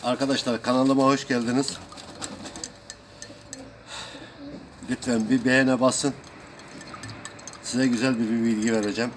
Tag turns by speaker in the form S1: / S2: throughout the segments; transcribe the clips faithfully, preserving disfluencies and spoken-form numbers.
S1: Arkadaşlar kanalıma hoş geldiniz. Lütfen bir beğene basın. Size güzel bir bilgi vereceğim.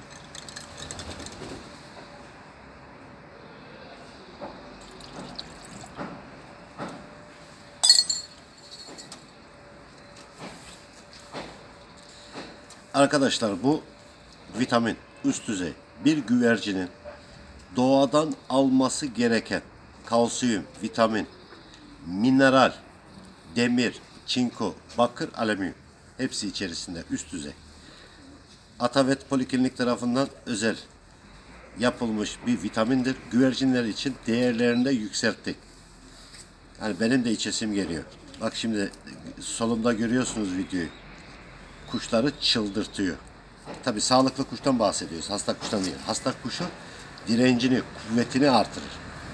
S1: Arkadaşlar bu vitamin üst düzey. Bir güvercinin doğadan alması gereken kalsiyum, vitamin, mineral, demir, çinko, bakır, alüminyum hepsi içerisinde üst düzey. Atavet Poliklinik tarafından özel yapılmış bir vitamindir. Güvercinler için değerlerini de yükselttik. Yani benim de içesim geliyor. Bak şimdi solumda görüyorsunuz videoyu. Kuşları çıldırtıyor. Tabi sağlıklı kuştan bahsediyoruz. Hasta kuştan değil. Hasta kuşu direncini, kuvvetini artırır.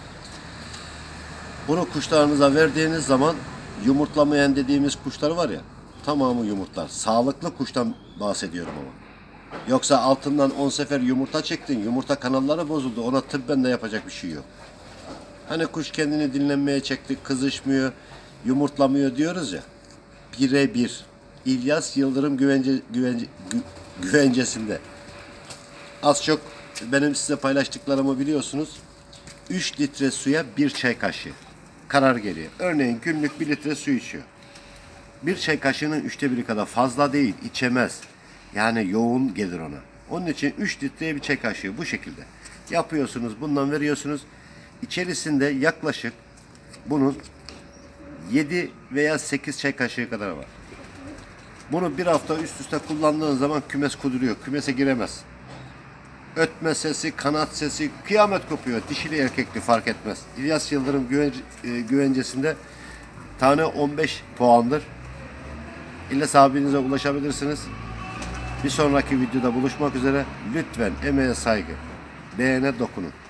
S1: Bunu kuşlarınıza verdiğiniz zaman yumurtlamayan dediğimiz kuşlar var ya, tamamı yumurtlar. Sağlıklı kuştan bahsediyorum ama. Yoksa altından on sefer yumurta çektin, yumurta kanalları bozuldu. Ona tıbben de yapacak bir şey yok. Hani kuş kendini dinlenmeye çekti, kızışmıyor, yumurtlamıyor diyoruz ya. Birebir. İlyas Yıldırım güvence, güvence, gü, güvencesinde. Az çok benim size paylaştıklarımı biliyorsunuz. üç litre suya bir çay kaşığı karar geliyor. Örneğin günlük bir litre su içiyor. Bir çay kaşığının üçte biri kadar fazla değil, içemez. Yani yoğun gelir ona. Onun için üç litreye bir çay kaşığı bu şekilde yapıyorsunuz. Bundan veriyorsunuz. İçerisinde yaklaşık bunun yedi veya sekiz çay kaşığı kadar var. Bunu bir hafta üst üste kullandığın zaman kümes kuduruyor. Kümese giremez. Ötme sesi, kanat sesi, kıyamet kopuyor. Dişili erkekli fark etmez. İlyas Yıldırım güvence, e, güvencesinde tane on beş puandır. İlyas abinize ulaşabilirsiniz. Bir sonraki videoda buluşmak üzere. Lütfen emeğe saygı. Beğene dokunun.